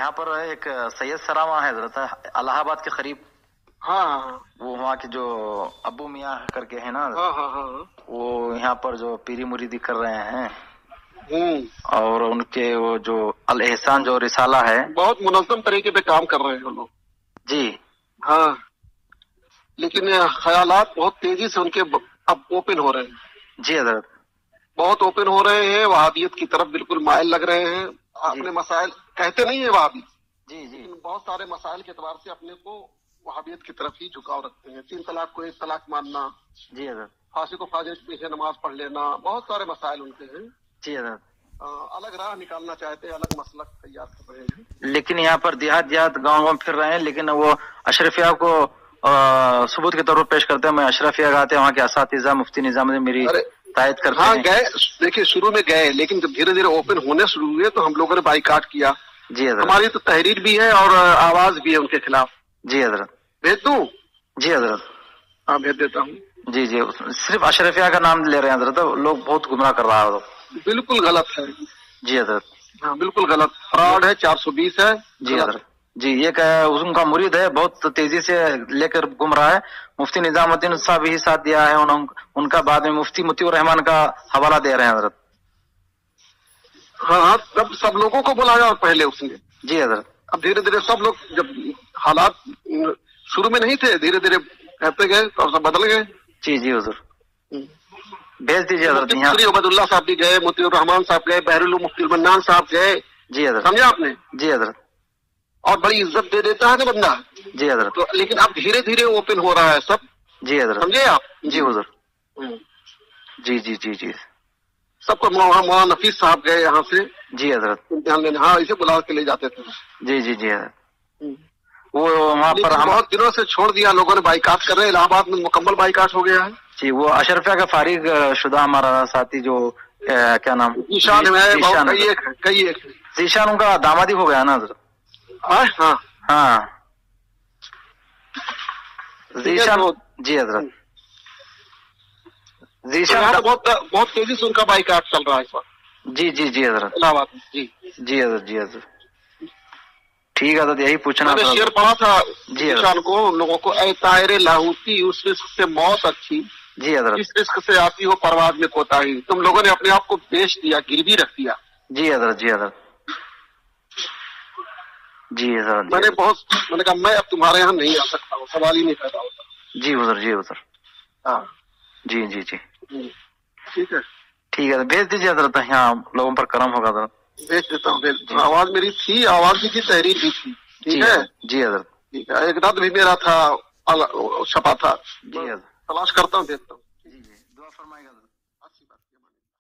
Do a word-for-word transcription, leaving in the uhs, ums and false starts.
यहाँ पर एक सैयद सरामा है हजरत, इलाहाबाद के करीब। हाँ हाँ वो वहाँ के जो अबू मियाँ करके है ना, हाँ हाँ हाँ वो यहाँ पर जो पीरी मुरीदी कर रहे हैं, हम्म और उनके वो जो अल एहसान जो रिसाला है, बहुत मुनज़्ज़म तरीके पे काम कर रहे हैं वो लोग। जी हाँ, लेकिन ये ख्यालात बहुत तेजी से उनके ब- अब ओपन हो रहे हैं, जी हजरत, बहुत ओपन हो रहे हैं, वहाबियत की तरफ बिल्कुल माइल लग रहे हैं। अपने मसाइल कहते नहीं है वहाबी, जी जी लेकिन बहुत सारे मसाइल के एतबार से अपने को वहाबियत की तरफ ही झुकाव रखते हैं। तीन तलाक को एक तलाक मानना, जी हजरत, फांसी को फाजिल के पीछे नमाज पढ़ लेना, बहुत सारे मसाइल उनके हैं। जी हजरत। अ, अलग राह निकालना चाहते हैं, अलग मसलक तैयार कर रहे हैं। लेकिन यहाँ पर देहात देहात गाँव गाँव फिर रहे हैं, लेकिन वो अशरफिया को आ, सबूत के तौर पर पेश करते हैं। मैं अशरफिया गाते हैं, वहाँ के असातिज़ा मुफ्ती निजामुद्दीन मेरी अरे तायद करते हाँ हैं। गए, देखिए शुरू में गए, लेकिन जब धीरे धीरे ओपन होने शुरू हुए तो हम लोगों ने बाइकाट किया। जी हजरत, हमारी तो तहरीर भी है और आवाज भी है उनके खिलाफ। जी हजरत, भेज दूं? जी हजरत, हाँ भेज देता हूँ। जी जी। सिर्फ अशरफिया का नाम ले रहे हैं हजरत, लोग बहुत गुमराह कर रहा है। बिल्कुल गलत है। जी हजरत, हाँ बिल्कुल गलत, फ्रॉड है, चार सौ बीस है। जी हजरत, जी। एक उनका मुरीद है, बहुत तेजी से लेकर घूम रहा है। मुफ्ती निजामुद्दीन साहब ही साथ दिया है, उन, उनका बाद में मुफ्ती मुतीउर रहमान का हवाला दे रहे हैं हजरत। हाँ हाँ, तब सब लोगों को बुलाया और पहले उसने। जी हजरत, अब धीरे धीरे सब लोग, जब हालात शुरू में नहीं थे, धीरे धीरे कहते गए तो सब बदल गए। जी जी हुजूर, भेज दीजिए हजरत। यहाँ मुफ्ती उबैदुल्लाह साहब भी गए, मुफ्ती रहमान साहब गए, बहरुल मुफ्ती मन्नान साहब गए। जी हजरत, समझा आपने? जी हजरत, और बड़ी इज्जत दे देता है ना बंदा। जी हजरत, तो लेकिन अब धीरे धीरे ओपन हो रहा है सब। जी हजरत, समझे आप? जी हुजूर, जी जी जी जी, सबको मौलाना नफीस साहब गए यहाँ से जी हजरत, इम्तिहान लेने। हाँ, इसे बुला के ले जाते थे। जी जी जी हजरत। वो वहाँ पर हम बहुत दिनों से छोड़ दिया, लोगों ने बाइकाट कर रहे हैं। इलाहाबाद में मुकम्मल बाइकाट हो गया है। जी। वो अशरफिया का फारिग शुदा हमारा साथी जो ए, क्या नाम, ईशान है, जीशान, कई एक है, कई एक है। जीशान उनका दामादी हो गया ना हजरत। हाँ हाँ हाँ, जीशान, तो- जी हजरत, तो जीशान यहाँ का- तो बहुत बहुत तेजी से उनका बाइकाट चल रहा है इस वक्त जी जी जी हजरत, इलाहाबाद में। जी, जी हजरत, जी हजरत। ठीक है हजरत, यही पूछना मैंने था। शेर पढ़ा था जी हजरत। ईशान को, उन लोगों को, ऐ तायरे लाहौती उस रिस्क से मौत अच्छी, जी हजरत, जिस रिस्क से आती हो परवाज में कोताही। तुम लोगों ने अपने आप को बेच दिया, गिरवी रख दिया। जी हजरत, जी हजरत, जी हजरत, जी मैंने हजरत। बहुत मैंने कहा मैं अब तुम्हारे यहाँ नहीं आ सकता हूँ, सवाल ही नहीं पैदा होता। जी हुजूर, जी हुजूर, हाँ जी जी जी, ठीक है, ठीक है, भेज दीजिए हजरत, यहाँ लोगों पर करम होगा हजरत। भेज देता हूँ। भेज देता हूँ। आवाज मेरी थी, आवाज भी थी, तहरीर भी थी। जी ठीक है, हजरत, जी हजरत, ठीक है। एक रद्द भी मेरा था, अल- छपा था। जी हजरत, तलाश करता हूँ, देखता हूँ। जी जी, दुआ फरमाएगा हजरत। अच्छी बात है।